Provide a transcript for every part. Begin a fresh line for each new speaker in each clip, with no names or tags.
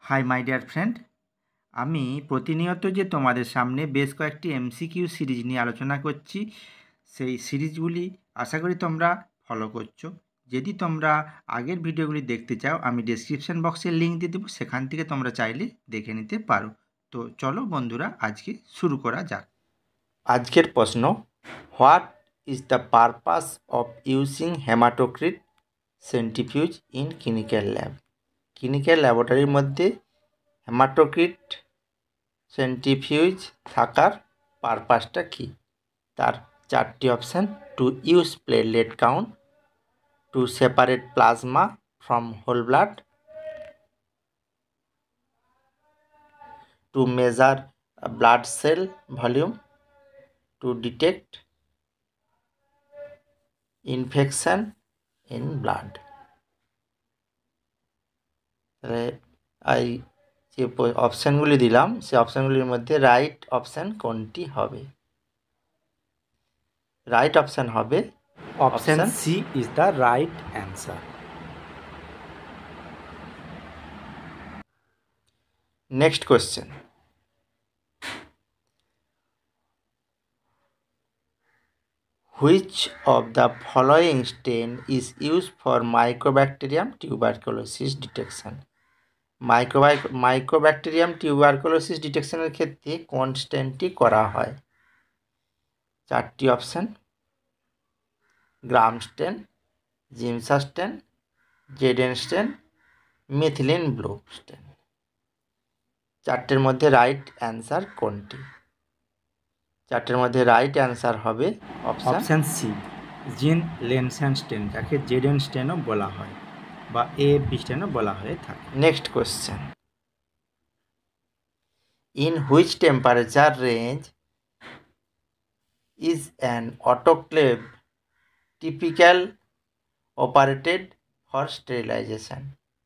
Hi my dear friend, আমি প্রতিনিয়ত যে তোমাদের সামনে বেশ কয়েকটি এমসিকিউ সিরিজ নিয়ে আলোচনা করছি, সেই সিরিজগুলি আশা করি তোমরা ফলো করছো। যদি তোমরা আগের ভিডিওগুলি দেখতে চাও, আমি ডেসক্রিপশন বক্সে লিঙ্ক দিয়ে দেবো, সেখান থেকে তোমরা চাইলে দেখে নিতে পারো। তো চলো বন্ধুরা, আজকে শুরু করা যাক। আজকের প্রশ্ন, what is the purpose of using hematocrit centrifuge in clinical lab? Clinical ল্যাবরেটরির মধ্যে হেমাটোক্রিট সেন্ট্রিফিউজ থাকার পারপাসটা কী? তার চারটি option: to use platelet count, to separate plasma from whole blood, to measure blood cell volume, to detect infection in blood. তাহলে এই যে অপশানগুলি দিলাম, সেই অপশানগুলির মধ্যে রাইট অপশান কোনটি হবে? রাইট অপশান হবে
Option C is the right answer.
Next question, which of the following stain is used for Mycobacterium tuberculosis detection? Mycobacterium tuberculosis ডিটেকশনের ক্ষেত্রে কোন স্টেনটি করা হয়? চারটি option: Gram stain, Giemsa stain, Z N stain, methylene blue stain. চারটের মধ্যে right answer কোনটি? চারটের মধ্যে রাইট অ্যান্সার হবে
অপশান সি, জিন লেনসেন স্টেন, যাকে জেডেন স্টেনও বলা হয় বা এএফবি স্টেনও বলা হয়ে থাকে।
Next question, in which temperature range is an autoclave typical operated for sterilization?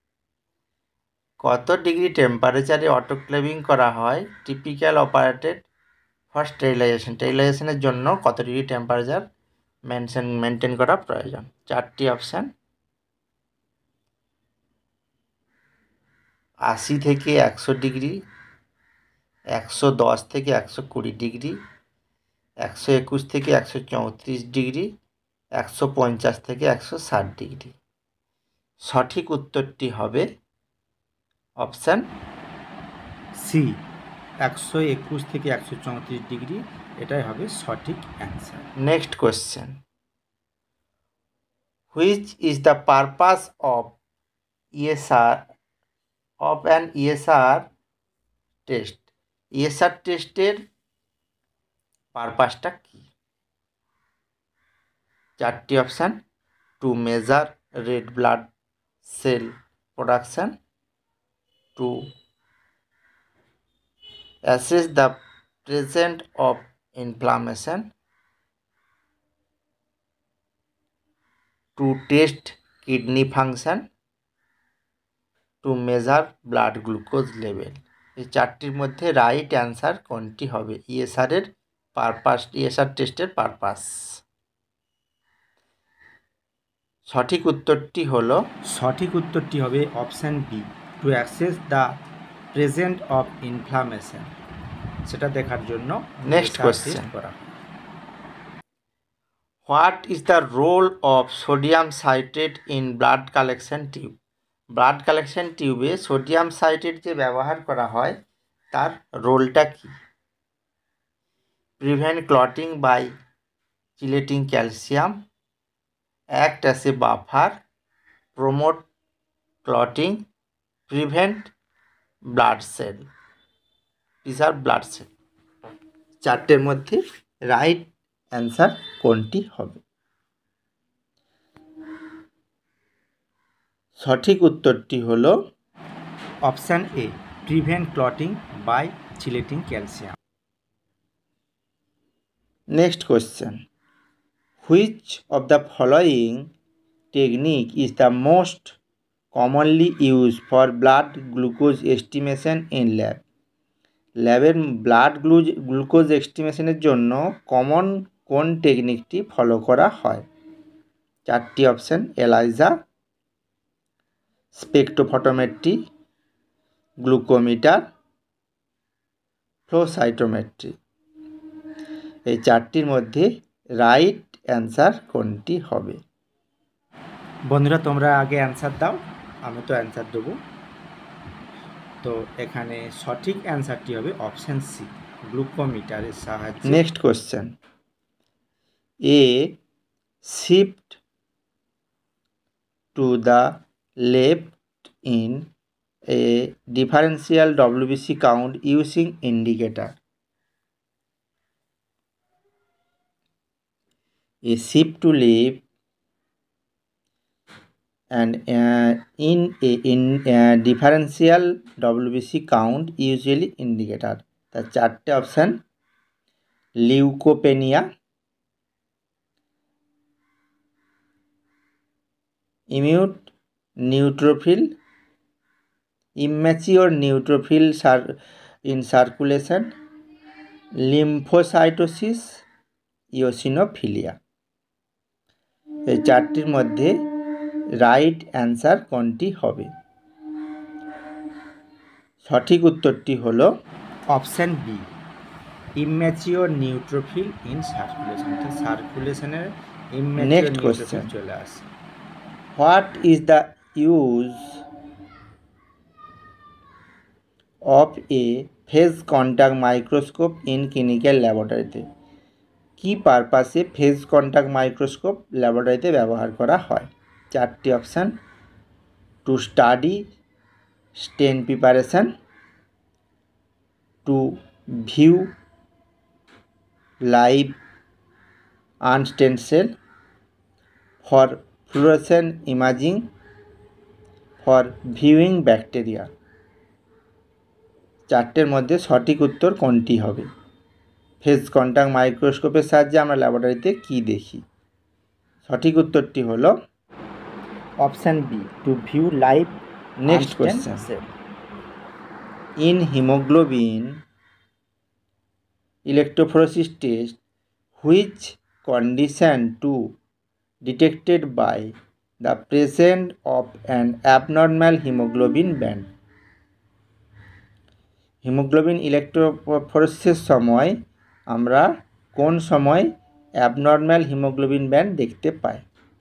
কত ডিগ্রি টেম্পারেচারে অটোক্লেভিং করা হয় টিপিক্যাল অপারেটেড ফর স্টেরিলাইজেশন? স্টেরিলাইজেশনের জন্য কত ডিগ্রি টেম্পারেচার মেনটেন করা প্রয়োজন? চারটি অপশান: 80 থেকে 100 ডিগ্রি, 110 থেকে 120 ডিগ্রি, 121 থেকে 134 ডিগ্রি, 150 থেকে 160 ডিগ্রি। সঠিক উত্তরটি হবে অপশান
সি, 121 থেকে 134 ডিগ্রি, এটাই হবে সঠিক answer.
Next question, which is the purpose of ESR of an ESR test? ESR টেস্টের পারপাসটা কী? চারটি option: to measure red blood cell production, to assess the present of inflammation, to test kidney function, to measure blood glucose level. এই চারটির মধ্যে right answer কোনটি হবে? ইএসআরের পারপাস, ইএসআর টেস্টের পারপাস। সঠিক উত্তরটি হলো
option B, to assess the present of inflammation, সেটা দেখার জন্য
নেক্সট কোয়েশ্চেন,
করা হয়।
What is the role of sodium citrate in blood collection tube? Blood collection টিউবে সোডিয়াম সাইট্রেট যে ব্যবহার করা হয়, তার রোলটা কী? Prevent clotting by chelating calcium, act as a buffer, promote clotting, prevent blood cell, preserve blood cell. চারটের মধ্যে রাইট অ্যান্সার কোনটি হবে? সঠিক উত্তরটি হলো
option A, prevent clotting by chelating calcium.
Next question, which of the following technique is the most commonly use for blood glucose estimation in lab? ল্যাবের blood glucose এস্টিমেশনের জন্য কমন কোন টেকনিকটি ফলো করা হয়? চারটি option: ELISA, spectrophotometry, glucometer, flow cytometry. এই চারটির মধ্যে রাইট অ্যান্সার কোনটি হবে?
বন্ধুরা তোমরা আগে অ্যান্সার দাও, আমি তো অ্যান্সার দেবো। তো এখানে সঠিক অ্যান্সারটি হবে অপশান সি, গ্লুকোমিটারের সাহায্যে।
Next question, a shift to the left in a differential WBC count using indicator. A shift to left and in differential WBC count usually indicator. তার চারটে অপশান, লিউকোপেনিয়া, ইমিউট neutrophil, immature neutrophil in circulation, lymphocytosis, eosinophilia. এই চারটির মধ্যে right answer কোনটি হবে? সঠিক উত্তরটি হলো
option B, immature neutrophil in circulation. অর্থাৎ সার্কুলেশনের ইম্যাচিওর নিউট্রোফিল চলে আসে।
What is the use of a phase contact microscope in clinical ল্যাবরেটরিতে? কী পারপাসে ফেজ কন্ট্যাক্ট মাইক্রোস্কোপ ল্যাবরেটরিতে ব্যবহার করা হয়? চারটি option, to study stain preparation, to view live unstained cell, for fluorescent imaging, for viewing bacteria. চারটের মধ্যে সঠিক উত্তর কোনটি হবে? ফেজ কন্ট্যাক্ট মাইক্রোস্কোপের সাহায্যে আমরা ল্যাবরেটরিতে কী দেখি? সঠিক উত্তরটি হলো
option B, to view live.
Next question, in hemoglobin electrophoresis test, which condition to detected by the presence of an abnormal hemoglobin band? হিমোগ্লোবিন ইলেকট্রোফোরেসিসের সময় আমরা কোন সময় অ্যাবনর্ম্যাল হিমোগ্লোবিন ব্যান্ড দেখতে পাই?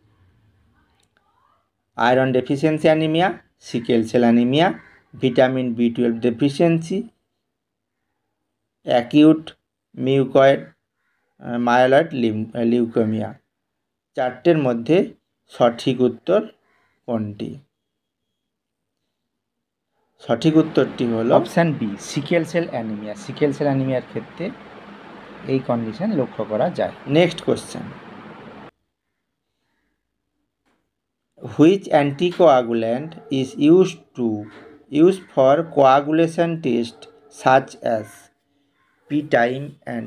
Iron deficiency anaemia, sickle cell anemia, vitamin B12 deficiency, acute myeloid leukemia. চারটের মধ্যে সঠিক উত্তর কোনটি? সঠিক উত্তরটি হলো
option B, sickle cell anemia. Sickle cell অ্যানিমিয়ার ক্ষেত্রে এই কন্ডিশন লক্ষ্য করা যায়।
Next question, which anticoagulant is used for coagulation test such as p-time and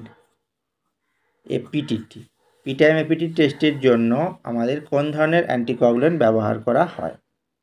APTT? p-time APTT টেস্টের জন্য আমাদের কোন ধরনের অ্যান্টিকোয়াগুল্যান্ট ব্যবহার করা হয়?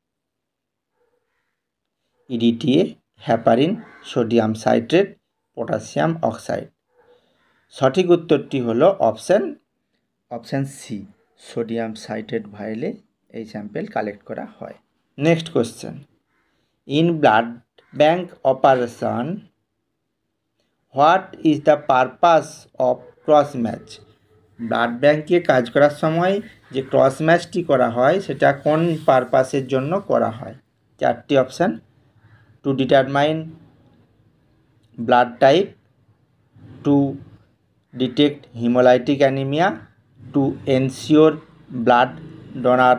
EDTA, heparin, sodium citrate, potassium oxide. সঠিক উত্তরটি হলো
অপশান সি, সোডিয়াম সাইট্রেট ভাইলে এই স্যাম্পেল কালেক্ট করা হয়।
Next question, in blood bank operation what is the purpose of cross match? Blood ব্যাঙ্কে কাজ করার সময় যে ক্রস ম্যাচটি করা হয় সেটা কোন পারপাসের জন্য করা হয়? চারটি option, to determine blood type, to detect hemolytic anemia, to ensure blood donor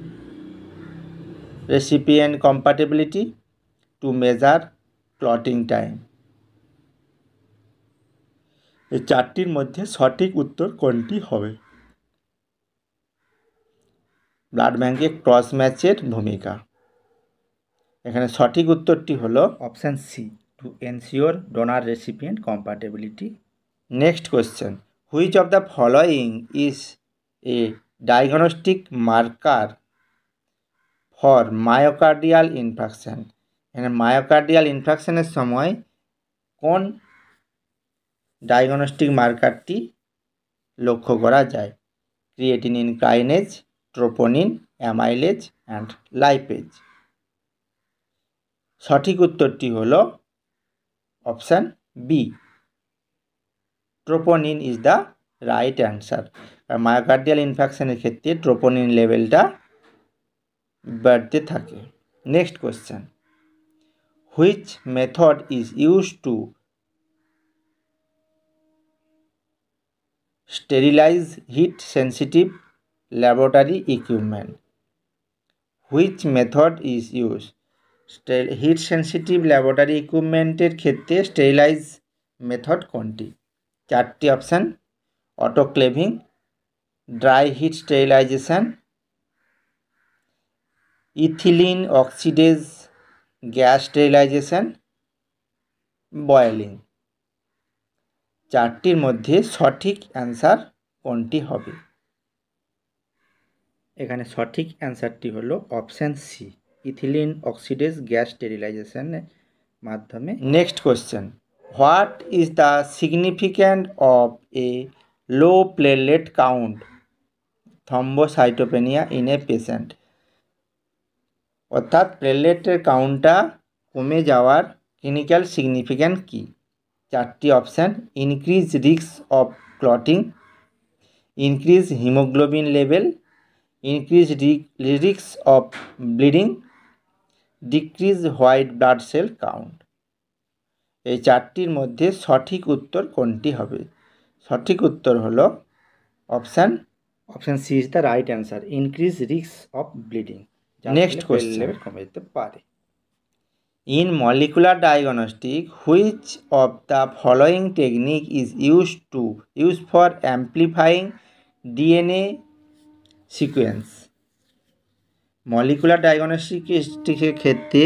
recipient compatibility, to measure clotting time. এই চারটির মধ্যে সঠিক উত্তর কোনটি হবে? ব্লাড ব্যাঙ্কে ক্রস ম্যাচের ভূমিকা। এখানে সঠিক উত্তরটি হলো
option C, to ensure donor recipient compatibility.
Next question, which of the following is a diagnostic marker for myocardial infarction? এখানে মায়োকার্ডিয়াল ইনফাকশানের সময় কোন ডায়াগনস্টিক মার্কারটি লক্ষ্য করা যায়? Creatinine kinase, troponin, amylase and lipase.
সঠিক উত্তরটি হলো option B, troponin is the right answer. Myocardial ইনফেকশনের ক্ষেত্রে ট্রোপোনিন লেভেলটা বাড়তে থাকে। Next question, which method is use to sterilize heat sensitive laboratory equipment? Which method is use, heat sensitive laboratory ইকুইপমেন্টের ক্ষেত্রে স্টেরিলাইজ মেথড কোনটি? চারটি option, autoclaving, dry heat sterilization, ethylene oxidase gas sterilization, boiling. চারটির মধ্যে সঠিক answer কোনটি হবে? এখানে সঠিক অ্যান্সারটি হলো option C, ethylene oxidase gas স্টেরিলাইজেশনের মাধ্যমে। Next question, what is the significant of a low platelet count thrombocytopenia in a patient? অর্থাৎ প্লেটলেটের কাউন্টটা কমে যাওয়ার ক্লিনিক্যাল সিগনিফিক্যান্ট কী? চারটি option, increase risk of clotting, increase hemoglobin level, increase risk of bleeding, decrease white blood cell count. এই চারটির মধ্যে সঠিক উত্তর কোনটি হবে? সঠিক উত্তর হলো option C is the right answer, increase risk of bleeding. Next question, level কমে যেতে পারে। In molecular diagnostic, which of the following technique is used for amplifying DNA sequence? Molecular ডায়াগনস্টিকের ক্ষেত্রে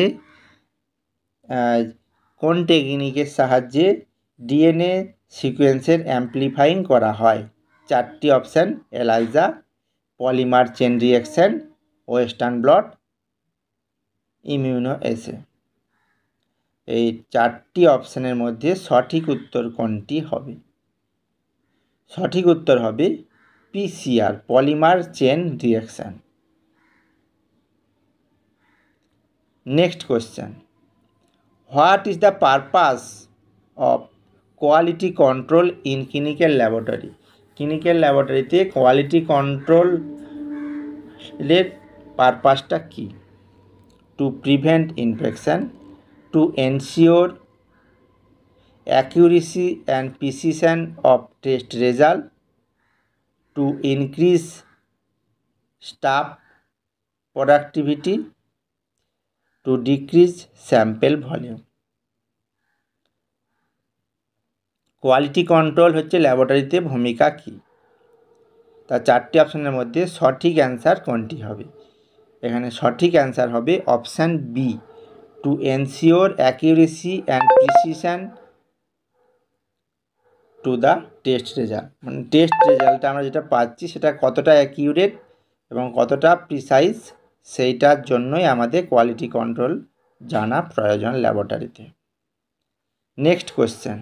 কোন টেকনিকের সাহায্যে ডিএনএ সিকোয়েন্সের অ্যাম্প্লিফাইং করা হয়? চারটি option, ELISA, polymerase chain reaction, Western blot, immuno assay. এই চারটি অপশানের মধ্যে সঠিক উত্তর কোনটি হবে? সঠিক উত্তর হবে PCR, polymerase chain reaction. Next question, what is the purpose of quality control in clinical laboratory? Clinical ল্যাবরেটরিতে কোয়ালিটি কন্ট্রোলের পারপাসটা কী? To prevent infection, to ensure accuracy and precision of test result, to increase staff productivity, to decrease sample volume. Quality control হচ্ছে ল্যাবরেটরিতে ভূমিকা কী? তার চারটি অপশানের মধ্যে সঠিক অ্যান্সার কোনটি হবে? এখানে সঠিক অ্যান্সার হবে option B, to ensure accuracy and precision to the test result। মানে টেস্ট রেজাল্টটা আমরা যেটা পাচ্ছি সেটা কতটা অ্যাকিউরেট এবং কতটা প্রিসাইজ, সেইটার জন্যই আমাদের কোয়ালিটি কন্ট্রোল জানা প্রয়োজন ল্যাবরেটরিতে। Next question,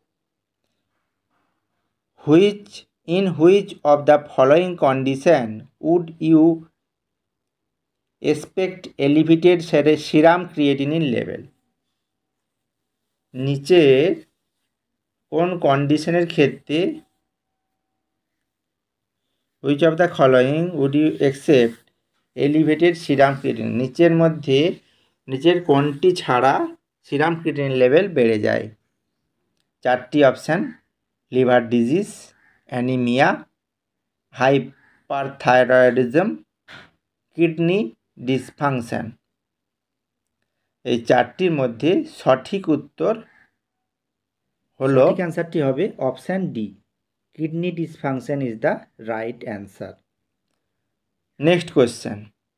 in which of the following condition would you expect elevated serum creatinine level? নিচের কোন কন্ডিশনের ক্ষেত্রে which of the following would you accept elevated serum creatinine? নিচের কোনটি ছাড়া সিরাম ক্রিয়েটিনিন লেভেল বেড়ে যায়? চারটি option, liver disease, anemia, hyperthyroidism, kidney dysfunction. এই চারটির মধ্যে সঠিক উত্তর হলো, সঠিক অ্যান্সারটি হবে option D, kidney dysfunction is the right answer. Next question,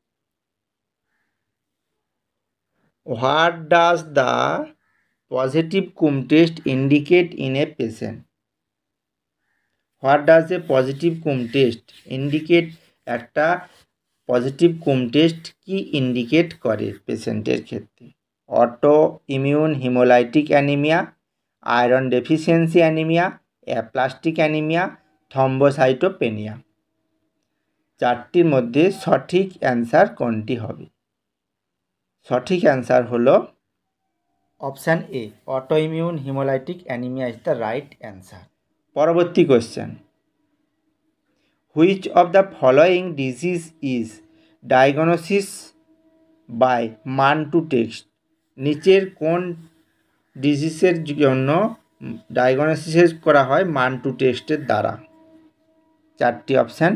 what does the positive Coombs test indicate in a patient? What does a positive Coombs test indicate? একটা পজিটিভ কুম টেস্ট কি ইন্ডিকেট করে পেশেন্টের ক্ষেত্রে? Autoimmune hemolytic anemia, iron deficiency anemia, aplastic anemia, thrombocytopenia. চারটির মধ্যে সঠিক answer কোনটি হবে? সঠিক অ্যান্সার হলো
option A autoimmune hemolytic anemia is the right answer.
পরবর্তী question, which of the following disease is diagnosis by Mantoux test? নিচের কোন ডিজিজের জন্য ডায়াগনোসিস করা হয় মান্টু টেস্টের দ্বারা? চারটি option,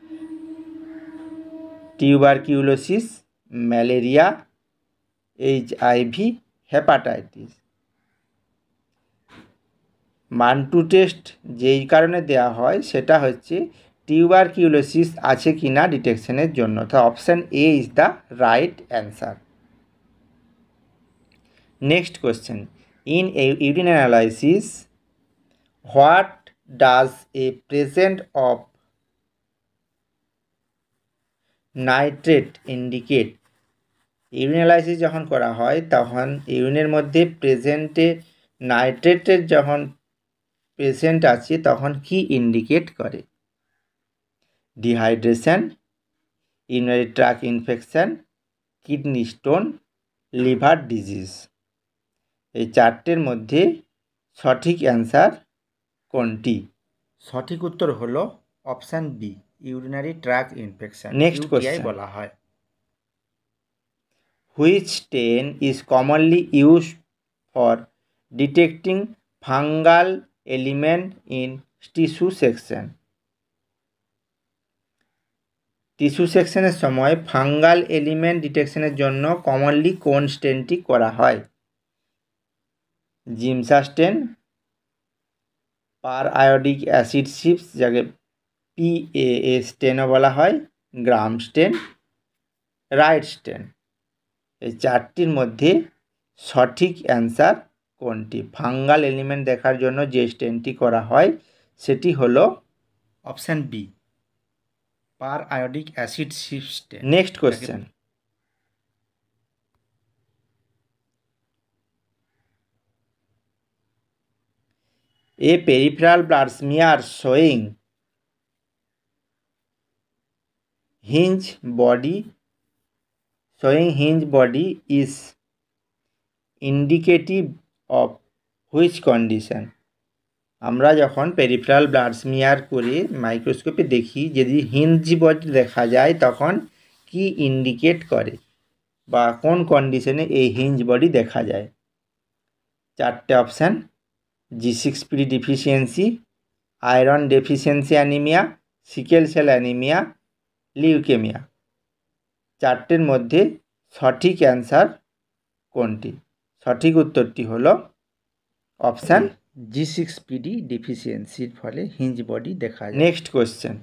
tuberculosis, malaria, HIV, hepatitis. Mantoux test যেই কারণে দেওয়া হয় সেটা হচ্ছে টিউবারকিউলোসিস আছে কি না ডিটেকশনের জন্য। তো option A is the right answer. Next question, in urine analysis what does a present of nitrate indicate? Urine analysis যখন করা হয় তখন ইউরিনের মধ্যে প্রেজেন্টে নাইট্রেটের যখন প্রেজেন্ট আছে তখন কি ইন্ডিকেট করে? Dehydration, urinary tract infection, kidney stone, liver disease. এই চারটের মধ্যে সঠিক অ্যান্সার কোনটি?
সঠিক উত্তর হলো option B, urinary tract infection,
Next
UTI
question.
বলা হয়।
Which stain is commonly used for detecting fungal element in tissue section? Tissue সেকশনের সময় ফাঙ্গাল এলিমেন্ট ডিটেকশনের জন্য কমনলি কোন স্টেনটি করা হয়? Giemsa stain, periodic acid Schiff's যাকে PAA স্টেনও বলা হয়, গ্রাম স্টেন, রাইট স্টেন। এই চারটির মধ্যে সঠিক অ্যান্সার কোনটি? ফাঙ্গাল এলিমেন্ট দেখার জন্য যে স্টেনটি করা হয় সেটি হলো
option B, periodic acid system.
Next question, a peripheral blood smear showing hinge body is indicative of which condition? আমরা যখন পেরিফেরাল ব্লাড স্মিয়ার করে মাইক্রোস্কোপে দেখি যদি হিঞ্জ বডি দেখা যায় তখন কি ইন্ডিকেট করে বা কোন কন্ডিশনে এই হিঞ্জ বডি দেখা যায়? চারটে option, G6PD deficiency, iron deficiency anaemia, sickle cell anaemia, leukaemia. চারটের মধ্যে সঠিক অ্যান্সার কোনটি? সঠিক উত্তরটি হলো অপশান
G6PD ডিফিসিয়েন্সির ফলে হিঞ্জ বডি দেখা যায়।
Next question,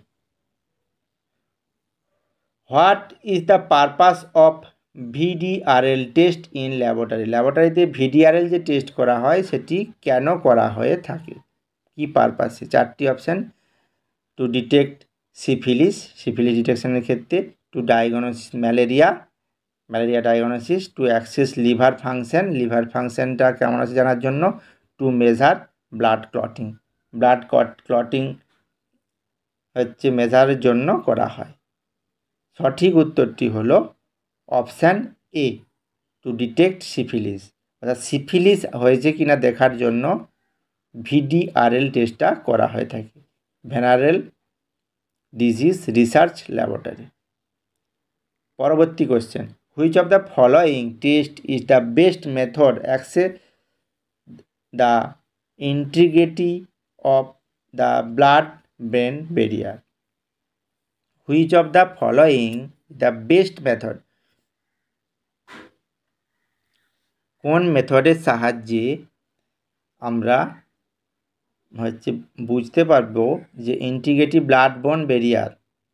what is the purpose of VDRL test in laboratory? ল্যাবরেটরিতে VDRL যে টেস্ট করা হয় সেটি কেন করা হয়ে থাকে, কি পারপাসে? চারটি অপশান, টু ডিটেক্ট সিফিলিস ডিটেকশনের ক্ষেত্রে, to diagnosis malaria diagnosis, to access liver ফাংশনটা কেমন আছে জানার জন্য, টু মেজার ব্লাড ক্লটিং হচ্ছে মেজারের জন্য করা হয়। সঠিক উত্তরটি হলো option A, to detect syphilis. অর্থাৎ সিফিলিস হয়েছে কিনা দেখার জন্য VDRL টেস্টটা করা হয়ে থাকে, ভেনারেল ডিজিজ রিসার্চ ল্যাবরেটরি। পরবর্তী question, which of the following test is the best method access the integrity of the blood brain barrier? Which of the following the best method? কোন মেথডের সাহায্যে আমরা হচ্ছে বুঝতে পারবো যে ইন্টিগ্রেটিভ ব্লাড বোন ব্যারিয়ার?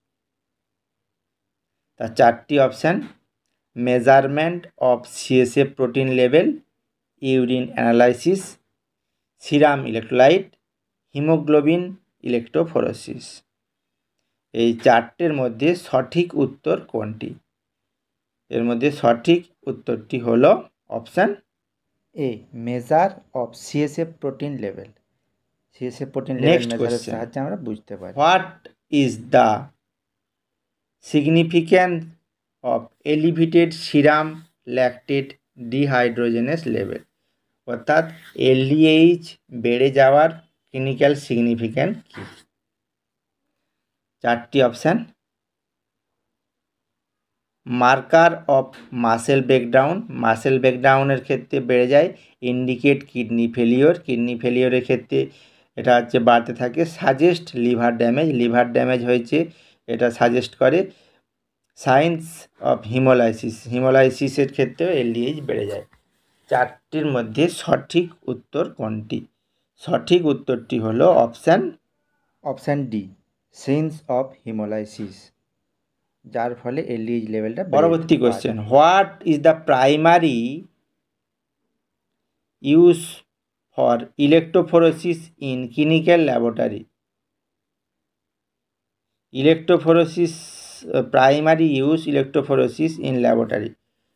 তার চারটি option, measurement of CSF protein level, urine analysis, serum electrolyte, haemoglobin electrophoresis. এই চারটের মধ্যে সঠিক উত্তর কোনটি? এর মধ্যে সঠিক উত্তরটি হলো option
A, measure of CSF protein level. CSF protein level
Next
মেজারের
question.
সাহায্যে আমরা বুঝতে পারি।
What is the significance of elevated serum lactate dehydrogenase level? অর্থাৎ এলডিএইচ বেড়ে যাওয়ার ক্লিনিক্যাল সিগনিফিক্যান্ট কী? 4টি option. Marker of muscle breakdown, muscle ব্রেকডাউনের ক্ষেত্রে বেড়ে যায়। ইন্ডিকেট কিডনি ফেলিওর, কিডনি ফেলিওরের ক্ষেত্রে এটা হচ্ছে বাড়তে থাকে। Suggest liver damage, liver damage হয়েছে এটা সাজেস্ট করে। সাইন্স অফ হিমোলাইসিস, হিমোলাইসিসের ক্ষেত্রেও এলডিএইচ বেড়ে যায়। 4টির মধ্যে সঠিক উত্তর কোনটি? সঠিক উত্তরটি হলো option D, signs of haemolysis, যার ফলে এলডিএইচ লেভেলটা। পরবর্তী question, what is the primary use for electrophoresis in clinical laboratory? Electrophoresis, primary use electrophoresis in laboratory.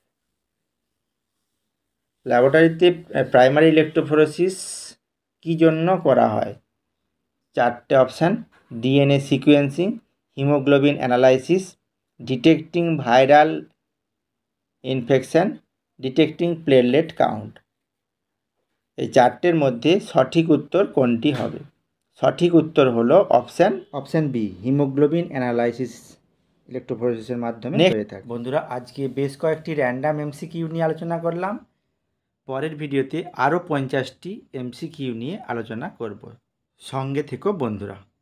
ল্যাবরেটরিতে প্রাইমারি ইলেকট্রোফোরেসিস কী জন্য করা হয়? 4টে option. DNA sequencing, haemoglobin analysis, detecting viral infection, detecting platelet count. এই 4টের মধ্যে সঠিক উত্তর কোনটি হবে? সঠিক উত্তর হলো অপশান বি, হিমোগ্লোবিন অ্যানালাইসিস ইলেকট্রোফোরেসিসের মাধ্যমে হয়ে থাকে। বন্ধুরা, আজকে বেশ কয়েকটি র্যান্ডাম এমসিকিউ নিয়ে আলোচনা করলাম। পরের ভিডিওতে আরও 50টি এমসিকিউ নিয়ে আলোচনা করব। সঙ্গে থেকো বন্ধুরা।